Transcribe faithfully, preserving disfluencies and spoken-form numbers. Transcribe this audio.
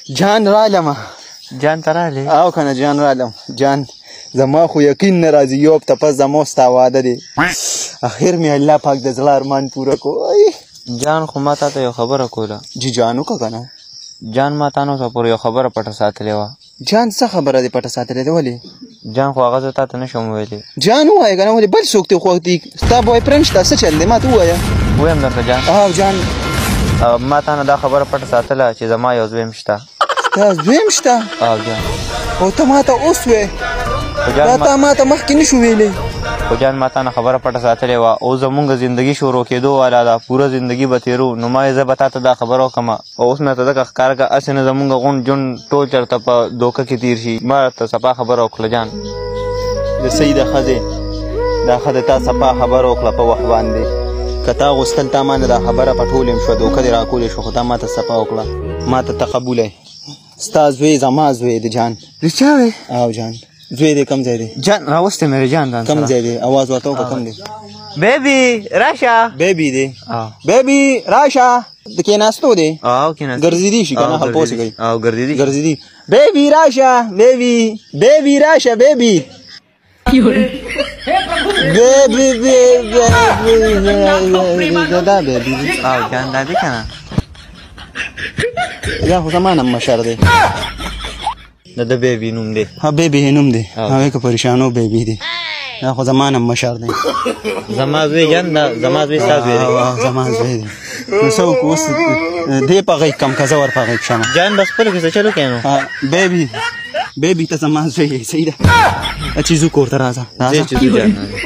جان رالمه جان ته رالې او که نه جان رالم جان زما خو یقین نه راځي یو هفته پس زما ستا واده دی اخر مې الله پاک د زړه ارمان پوره کړو جان خو ما تا ته یو خبره کوله جی جان وکړه که نه جان ما تا نه اوسه پورې یو خبره پټه ساتلې وه جان څه خبره دې پټه ساتلې ده ولې جان خو هغه زه تا ته نه شم ویلی جان ووایه که نه ولې بل څوک دې خوښ دي ستا بوای فرینډ شته څه چل دی ما ته ووایه ویم درته جان او جان ما تا نه دا خبره پټه ساتله چې زما یو زویم شته ستا زویم شته او جان او ته ما ته اوس وې خو دا جان تا ما ته مخکې نه شو ویلی خو جان ما تا نه خبره پټه ساتلې وه او زمونږ زندګي شروع کېدو والا ده پوره زندګي به تېرو نو ما یې زه به تا ته دا خبره وکړم او اوس مې ته ځکه ښکاره کړه هسې نه زمونږ غونډ ژوند ټول چېرته په دوکه کې تېر شي ما ته صفا خبره وکړله جان د صحیح د ښځې دا ښځه تا صفا خبره وکړه په وخت باندې که تا غوښتل تا ما نه دا خبره پټول یم شوه دوکه دې راکولې شوه خو تا ما ته صفا وکړه ما ته تقبولی ستا زوی زما زوی دی جان رښتیا وې او جان زوی دی کم ځای دی جان راوستې مې جان ځان کم ځای دی اواز ورته وکړه کم دی بیبي راشه بیبي دی بیبي راشه د کېناستو دی او کېناستو ګرځېدی شي که نه خل پوه کوي او ګرځېدي ګرځېدي بیبي راشه بیبي بیبي راشه بیبي بیبي بیبي دا بیبي او جان دا دی که نه دا خو زما نم مشر دی د ده بیبي نوم دی ها بیبي نوم دی هغې که پریشانو بیبي دی دا خو زما نم مشر دی زما زوی جان دا زما زوی ستا زوی دی زما زوی دی نو څه وکړو اوس دې په غېږ کم که زه ور په غېږ شم جان به خپلو کې څه چل وکړې نو بیبي بیبي ته زما زوی یې صحیح ده چې ځو کور ته راځه ځې چې ځو جان